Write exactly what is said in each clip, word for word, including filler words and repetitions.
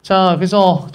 자, 그래서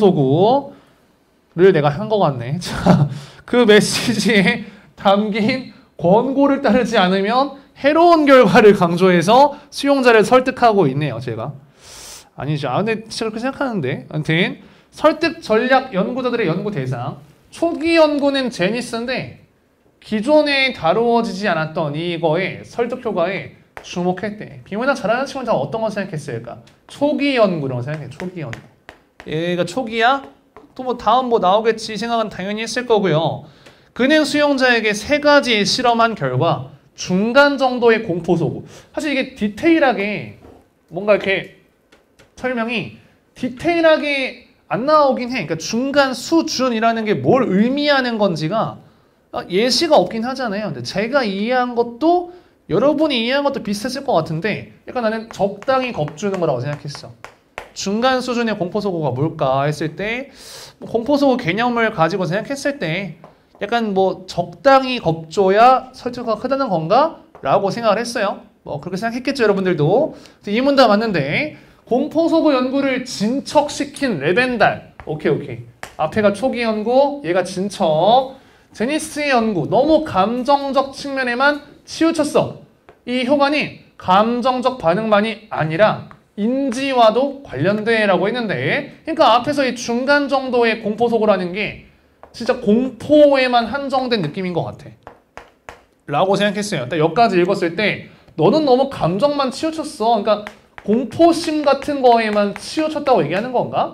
공포소구를 내가 한 것 같네. 자, 그 메시지에 담긴 권고를 따르지 않으면 해로운 결과를 강조해서 수용자를 설득하고 있네요, 제가. 아니죠. 아, 근데 진짜 그렇게 생각하는데. 아무튼 설득 전략 연구자들의 연구 대상. 초기 연구는 제니스인데 기존에 다루어지지 않았던 이거에 설득 효과에 주목했대. 비문학 잘하는 친구는 다 어떤 거 생각했을까? 초기 연구라고 생각해. 초기 연구. 얘가 초기야? 또 뭐 다음 뭐 나오겠지 생각은 당연히 했을 거고요. 근행 수용자에게 세 가지 실험한 결과 중간 정도의 공포소구. 사실 이게 디테일하게 뭔가 이렇게 설명이 디테일하게 안 나오긴 해. 그러니까 중간 수준이라는 게 뭘 의미하는 건지가 예시가 없긴 하잖아요. 근데 제가 이해한 것도 여러분이 이해한 것도 비슷했을 것 같은데 약간 나는 적당히 겁주는 거라고 생각했어. 중간 수준의 공포소구가 뭘까 했을 때 공포소구 개념을 가지고 생각했을 때 약간 뭐 적당히 겁줘야 설득가 크다는 건가? 라고 생각을 했어요. 뭐 그렇게 생각했겠죠, 여러분들도. 이 문답 맞는데 공포소구 연구를 진척시킨 레벤달. 오케이 오케이. 앞에가 초기 연구, 얘가 진척. 제니스의 연구 너무 감정적 측면에만 치우쳤어. 이 효과는 감정적 반응만이 아니라 인지와도 관련돼 라고 했는데, 그러니까 앞에서 이 중간 정도의 공포소구라는 게 진짜 공포에만 한정된 느낌인 것 같아 라고 생각했어요. 딱 여기까지 읽었을 때 너는 너무 감정만 치우쳤어. 그러니까 공포심 같은 거에만 치우쳤다고 얘기하는 건가?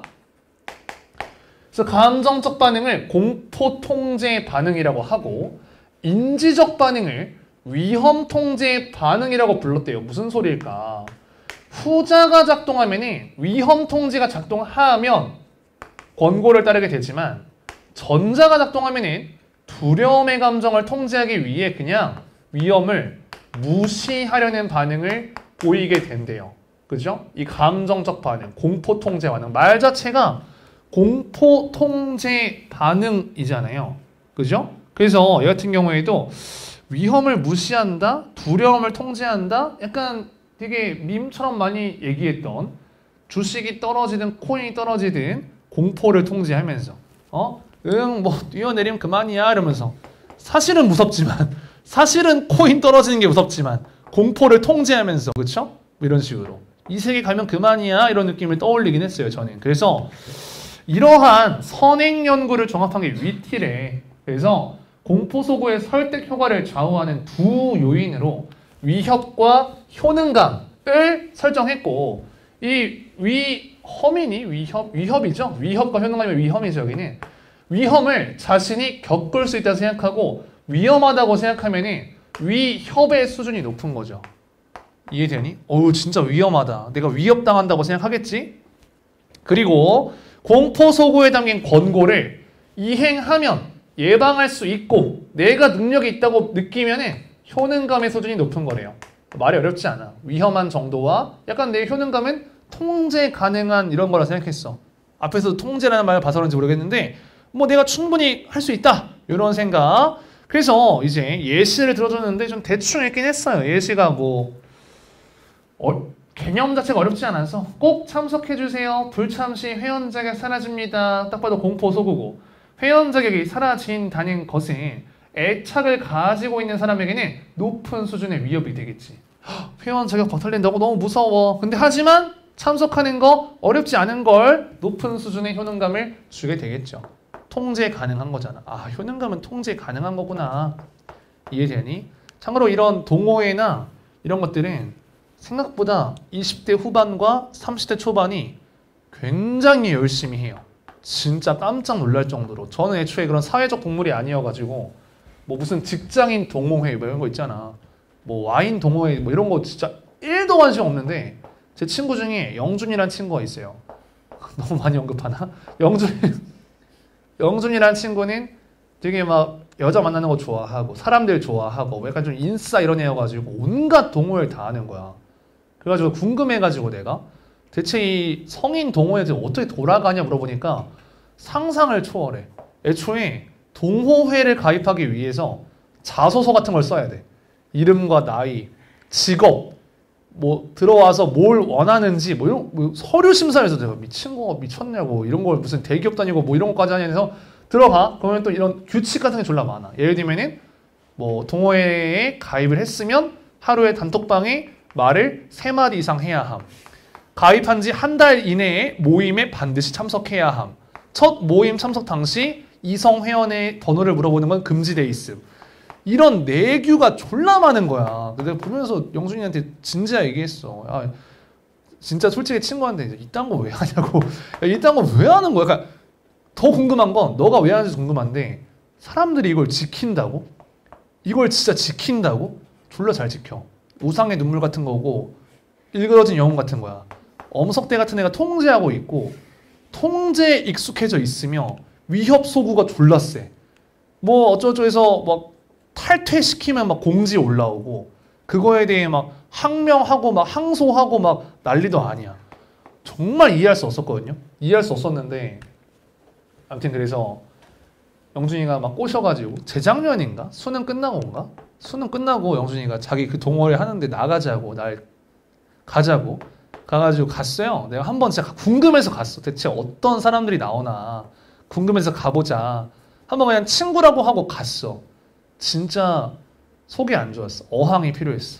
그래서 감정적 반응을 공포 통제 반응이라고 하고 인지적 반응을 위험 통제 반응이라고 불렀대요. 무슨 소리일까? 후자가 작동하면 위험 통제가 작동하면 권고를 따르게 되지만 전자가 작동하면 두려움의 감정을 통제하기 위해 그냥 위험을 무시하려는 반응을 보이게 된대요. 그죠? 이 감정적 반응, 공포 통제 반응. 말 자체가 공포 통제 반응이잖아요. 그죠? 그래서 이 같은 경우에도 위험을 무시한다? 두려움을 통제한다? 약간 되게 밈처럼 많이 얘기했던 주식이 떨어지든 코인이 떨어지든 공포를 통제하면서 어? 응, 뭐 뛰어내리면 그만이야 이러면서 사실은 무섭지만 사실은 코인 떨어지는 게 무섭지만 공포를 통제하면서 그쵸? 이런 식으로 이 세계 가면 그만이야 이런 느낌을 떠올리긴 했어요, 저는. 그래서 이러한 선행 연구를 종합한 게 위티래. 그래서 공포소구의 설득 효과를 좌우하는 두 요인으로 위협과 효능감을 설정했고, 이 위험이니 위협 위협이죠. 위협과 효능감이 위험이죠. 여기는 위험을 자신이 겪을 수 있다고 생각하고 위험하다고 생각하면은 위협의 수준이 높은 거죠. 이해되니? 어우 진짜 위험하다. 내가 위협당한다고 생각하겠지? 그리고 공포소구에 담긴 권고를 이행하면 예방할 수 있고 내가 능력이 있다고 느끼면은 효능감의 수준이 높은 거래요. 말이 어렵지 않아. 위험한 정도와 약간 내 효능감은 통제 가능한 이런 거라 생각했어. 앞에서 통제라는 말을 봐서 그런지 모르겠는데 뭐 내가 충분히 할 수 있다 이런 생각. 그래서 이제 예시를 들어줬는데 좀 대충 읽긴 했어요. 예시가 뭐 어, 개념 자체가 어렵지 않아서 꼭 참석해주세요. 불참 시 회원 자격 사라집니다. 딱 봐도 공포소구고 회원 자격이 사라진다는 것은 애착을 가지고 있는 사람에게는 높은 수준의 위협이 되겠지. 회원 자격 박탈된다고 너무 무서워. 근데 하지만 참석하는 거 어렵지 않은 걸 높은 수준의 효능감을 주게 되겠죠. 통제 가능한 거잖아. 아, 효능감은 통제 가능한 거구나. 이해되니? 참고로 이런 동호회나 이런 것들은 생각보다 이십 대 후반과 삼십 대 초반이 굉장히 열심히 해요. 진짜 깜짝 놀랄 정도로. 저는 애초에 그런 사회적 동물이 아니어가지고 뭐 무슨 직장인 동호회 뭐 이런 거 있잖아. 뭐 와인 동호회 뭐 이런 거 진짜 일도 관심 없는데 제 친구 중에 영준이라는 친구가 있어요. 너무 많이 언급하나? 영준, 영준이라는 친구는 되게 막 여자 만나는 거 좋아하고 사람들 좋아하고 약간 좀 인싸 이런 애여가지고 온갖 동호회를 다 하는 거야. 그래가지고 궁금해가지고 내가 대체 이 성인 동호회들 어떻게 돌아가냐 물어보니까 상상을 초월해. 애초에 동호회를 가입하기 위해서 자소서 같은 걸 써야 돼. 이름과 나이, 직업, 뭐 들어와서 뭘 원하는지 뭐 이런 뭐 서류 심사에서 내가 미친 거 미쳤냐고 이런 걸 무슨 대기업 다니고 뭐 이런 것까지 하면서 들어가 그러면 또 이런 규칙 같은 게 졸라 많아. 예를 들면은 뭐 동호회에 가입을 했으면 하루에 단톡방에 말을 세 마디 이상 해야 함. 가입한 지 한 달 이내에 모임에 반드시 참석해야 함. 첫 모임 참석 당시 이성 회원의 번호를 물어보는 건 금지돼 있음. 이런 내규가 졸라 많은 거야. 내가 보면서 영준이한테 진지하게 얘기했어. 야, 진짜 솔직히 친구한테 이딴 거 왜 하냐고. 야, 이딴 거 왜 하는 거야? 그러니까 더 궁금한 건 너가 왜 하는지 궁금한데 사람들이 이걸 지킨다고? 이걸 진짜 지킨다고? 졸라 잘 지켜. 우상의 눈물 같은 거고 일그러진 영혼 같은 거야. 엄석대 같은 애가 통제하고 있고 통제에 익숙해져 있으며 위협 소구가 졸라 세. 뭐 어쩌고저쩌고 막 탈퇴시키면 막 공지 올라오고 그거에 대해 막 항명하고 막 항소하고 막 난리도 아니야. 정말 이해할 수 없었거든요. 이해할 수 없었는데 아무튼 그래서 영준이가 막 꼬셔가지고 재작년인가? 수능 끝나고인가? 수능 끝나고 영준이가 자기 그 동호회 하는데 나가자고 날 가자고 가가지고 갔어요. 내가 한번 진짜 궁금해서 갔어. 대체 어떤 사람들이 나오나 궁금해서 가보자. 한번 그냥 친구라고 하고 갔어. 진짜 속이 안 좋았어. 어항이 필요했어.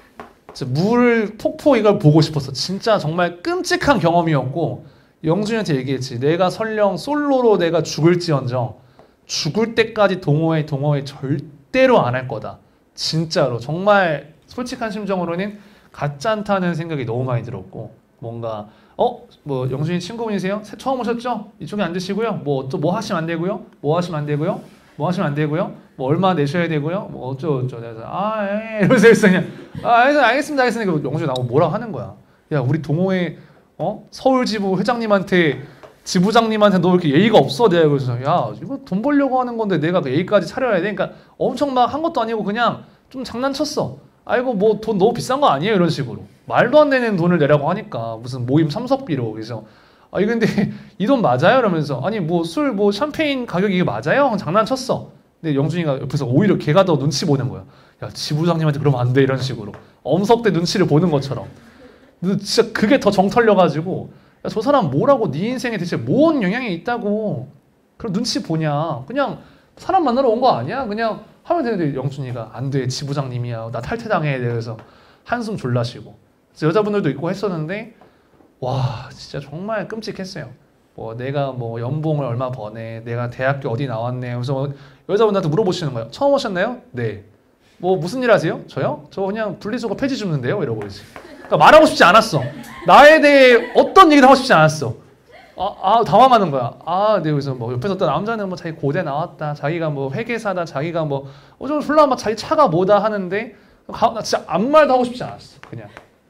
물 폭포 이걸 보고 싶었어. 진짜 정말 끔찍한 경험이었고 영준이한테 얘기했지. 내가 설령 솔로로 내가 죽을지언정 죽을 때까지 동호회 동호회 절대로 안 할 거다. 진짜로 정말 솔직한 심정으로는 가짜 않다는 생각이 너무 많이 들었고 뭔가 어? 뭐 영준이 친구분이세요? 처음 오셨죠? 이쪽에 앉으시고요. 뭐 또 뭐 하시면 안 되고요? 뭐 하시면 안 되고요? 뭐 하시면 안 되고요? 뭐 얼마 내셔야 되고요? 뭐 어쩌고저쩌고 그래서 아, 예, 이러면서 했어 그냥 아, 알겠습니다, 알겠습니다. 영준이 나보고 뭐라고 하는 거야. 야, 우리 동호회 어? 서울지부 회장님한테 지부장님한테 너 이렇게 예의가 없어? 내가 그래서 야, 이거 돈 벌려고 하는 건데 내가 그 예의까지 차려야 돼? 그러니까 엄청 막 한 것도 아니고 그냥 좀 장난쳤어. 아이고 뭐 돈 너무 비싼 거 아니에요? 이런 식으로 말도 안 되는 돈을 내라고 하니까 무슨 모임 참석비로 그래서 아니 근데 이 돈 맞아요? 이러면서 아니 뭐 술 뭐 샴페인 가격이 이게 맞아요? 장난쳤어. 근데 영준이가 옆에서 오히려 걔가 더 눈치 보는 거야. 야, 지부장님한테 그러면 안 돼 이런 식으로 엄석대 눈치를 보는 것처럼. 근데 진짜 그게 더 정 털려가지고 야, 저 사람 뭐라고 네 인생에 대체 뭔 영향이 있다고 그럼 눈치 보냐. 그냥 사람 만나러 온 거 아니야? 그냥 하면 되는데 영준이가 안 돼. 지부장님이야. 나 탈퇴당해. 그래서 한숨 졸라 쉬고. 그래서 여자분들도 있고 했었는데 와 진짜 정말 끔찍했어요. 뭐 내가 뭐 연봉을 얼마 버네. 내가 대학교 어디 나왔네. 그래서 여자분들한테 물어보시는 거예요. 처음 오셨나요? 네. 뭐 무슨 일 하세요? 저요? 저 그냥 분리수거 폐지 줍는데요. 이러고 이제. 그러니까 말하고 싶지 않았어. 나에 대해 어떤 얘기도 하고 싶지 않았어. 아, 아 당황하는 거야. 아, 네, 그래서 뭐 옆에서 어떤 남자는 뭐 자기 고대 나왔다, 자기가 뭐 회계사다, 자기가 뭐 어쩌고 졸라 막 자기 차가 뭐다 하는데 가, 나 진짜 아무 말도 하고 싶지 않았어. 그냥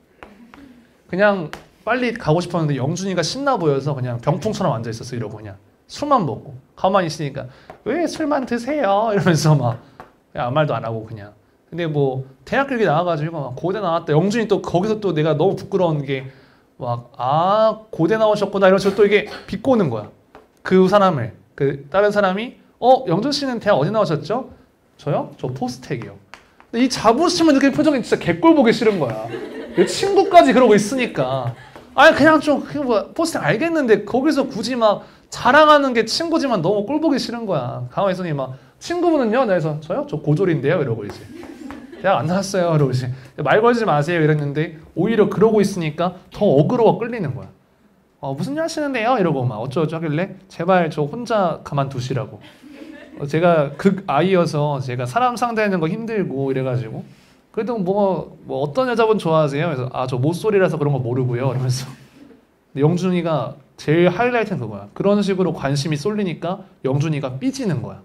그냥 빨리 가고 싶었는데 영준이가 신나 보여서 그냥 병풍처럼 앉아 있었어. 이러고 그냥 술만 먹고 가만히 있으니까 왜 술만 드세요? 이러면서 막 그냥 아무 말도 안 하고 그냥. 근데 뭐 대학교 여기 나와가지고 막 고대 나왔다. 영준이 또 거기서 또 내가 너무 부끄러운 게 막 아 고대 나오셨구나 이러면서 또 이게 비꼬는 거야. 그 사람을 그 다른 사람이 어 영준 씨는 대학 어디 나오셨죠? 저요? 저 포스텍이요. 근데 이 자부심을 느끼는 표정이 진짜 개꼴 보기 싫은 거야. 내 친구까지 그러고 있으니까 아니 그냥 좀 그 뭐 포스텍 알겠는데 거기서 굳이 막 자랑하는 게 친구지만 너무 꼴 보기 싫은 거야. 가만히 있으니 막 친구분은요? 그래서 저요? 저 고졸인데요? 이러고 이제 대학 안 나왔어요. 이러고 이제 말 걸지 마세요 이랬는데 오히려 그러고 있으니까 더 어그로가 끌리는 거야. 어, 무슨 일 하시는데요? 이러고 막 어쩌고저쩌고 하길래 제발 저 혼자 가만두시라고. 어, 제가 극 아이여서 제가 사람 상대하는 거 힘들고 이래가지고 그래도 뭐, 뭐 어떤 여자분 좋아하세요? 그래서 아 저 모쏠이라서 그런 거 모르고요. 이러면서 근데 영준이가 제일 하이라이트는 그거야. 그런 식으로 관심이 쏠리니까 영준이가 삐지는 거야.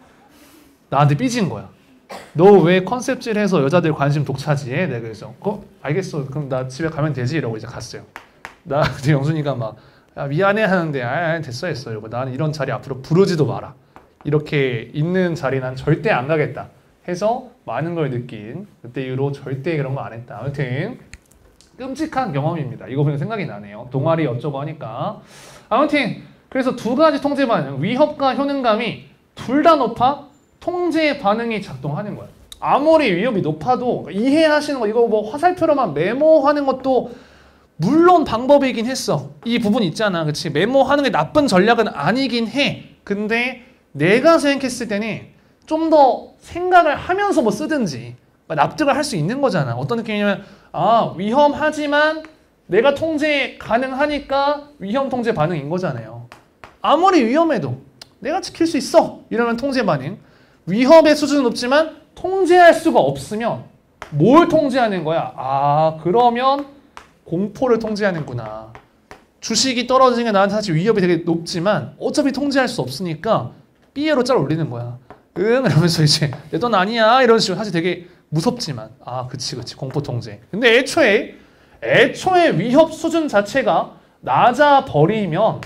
나한테 삐진 거야. 너 왜 컨셉질해서 여자들 관심 독차지해? 내가 그래서 어? 알겠어. 그럼 나 집에 가면 되지? 이러고 이제 갔어요. 나 근데 영준이가 막 야, 미안해 하는데 아 됐어 됐어 이러고 나는 이런 자리 앞으로 부르지도 마라. 이렇게 있는 자리 난 절대 안 가겠다 해서 많은 걸 느낀 그때 이후로 절대 그런 거 안 했다. 아무튼 끔찍한 경험입니다. 이거 보면 생각이 나네요. 동아리 어쩌고 하니까. 아무튼 그래서 두 가지 통제 반응, 위협과 효능감이 둘 다 높아 통제 반응이 작동하는 거야. 아무리 위험이 높아도 이해하시는 거 이거 뭐 화살표로만 메모하는 것도 물론 방법이긴 했어. 이 부분 있잖아. 그치? 메모하는 게 나쁜 전략은 아니긴 해. 근데 내가 생각했을 때는 좀 더 생각을 하면서 뭐 쓰든지 납득을 할 수 있는 거잖아. 어떤 느낌이냐면 아 위험하지만 내가 통제 가능하니까 위험 통제 반응인 거잖아요. 아무리 위험해도 내가 지킬 수 있어 이러면 통제 반응. 위험의 수준은 높지만 통제할 수가 없으면 뭘 통제하는 거야? 아 그러면 공포를 통제하는구나. 주식이 떨어지는 게 나한테 사실 위협이 되게 높지만 어차피 통제할 수 없으니까 삐에로 짤 올리는 거야. 응 이러면서 이제 내 돈 아니야 이런 식으로 사실 되게 무섭지만 아 그치 그치 공포 통제. 근데 애초에 애초에 위협 수준 자체가 낮아 버리면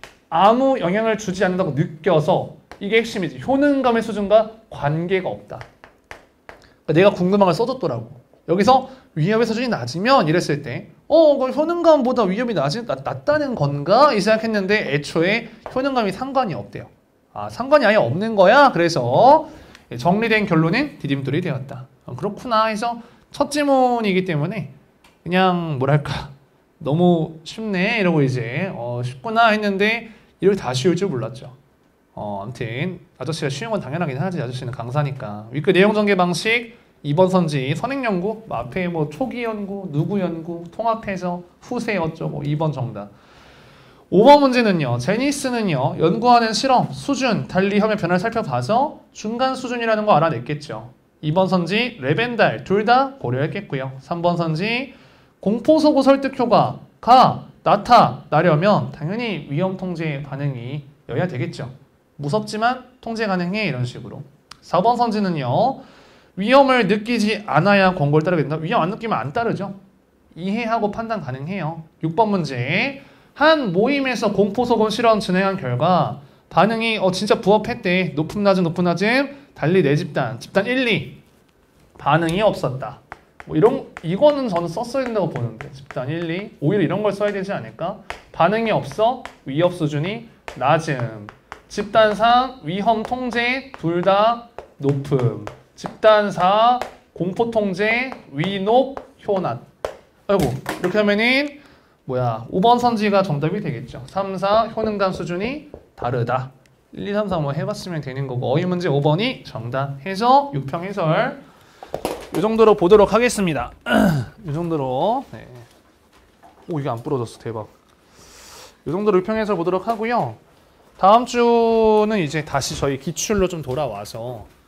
아무 영향을 주지 않는다고 느껴서 이게 핵심이지. 효능감의 수준과 관계가 없다. 그러니까 내가 궁금한 걸 써줬더라고. 여기서 위협의 수준이 낮으면 이랬을 때 어, 그 효능감보다 위협이 낮이, 낮, 낮다는 건가? 이 생각했는데 애초에 효능감이 상관이 없대요. 아, 상관이 아예 없는 거야? 그래서 정리된 결론은 디딤돌이 되었다. 어, 그렇구나 해서 첫 지문이기 때문에 그냥 뭐랄까 너무 쉽네 이러고 이제 어, 쉽구나 했는데 이렇게 다 쉬울 줄 몰랐죠. 어, 아무튼 아저씨가 쉬운 건 당연하긴 하지. 아저씨는 강사니까. 위크 내용 전개 방식 이 번 선지 선행 연구 앞에 뭐 초기 연구 누구 연구 통합해서 후세 어쩌고 이 번 정답. 오 번 문제는요. 제니스는요. 연구하는 실험 수준 달리 혐의 변화를 살펴봐서 중간 수준이라는 거 알아냈겠죠. 이 번 선지 레벤달 둘 다 고려했겠고요. 삼 번 선지 공포소고 설득 효과가 나타나려면 당연히 위험 통제 반응이 여야 되겠죠. 무섭지만 통제 가능해 이런 식으로. 사 번 선지는요. 위험을 느끼지 않아야 권고를 따르게 된다. 위험 안 느끼면 안 따르죠. 이해하고 판단 가능해요. 육 번 문제. 한 모임에서 공포소곤 실험 진행한 결과 반응이 어 진짜 부합했대. 높음 낮음 높음 낮음 달리 네 집단 집단 일, 이 반응이 없었다. 뭐 이런 이거는 저는 썼어야 된다고 보는데 집단 일, 이 오히려 이런 걸 써야 되지 않을까? 반응이 없어 위협 수준이 낮음. 집단 사 위험 통제 둘 다 높음. 집단 사 공포 통제 위높 효낮. 아이고 이렇게 하면은 뭐야 오 번 선지가 정답이 되겠죠. 삼, 사 효능감 수준이 다르다. 일, 이, 삼, 사 뭐 해봤으면 되는 거고 어휘 문제 오 번이 정답 해서 육 평 해설 이 정도로 보도록 하겠습니다. 이 정도로 네. 오 이게 안 부러졌어 대박. 이 정도로 육 평 해설 보도록 하고요. 다음 주는 이제 다시 저희 기출로 좀 돌아와서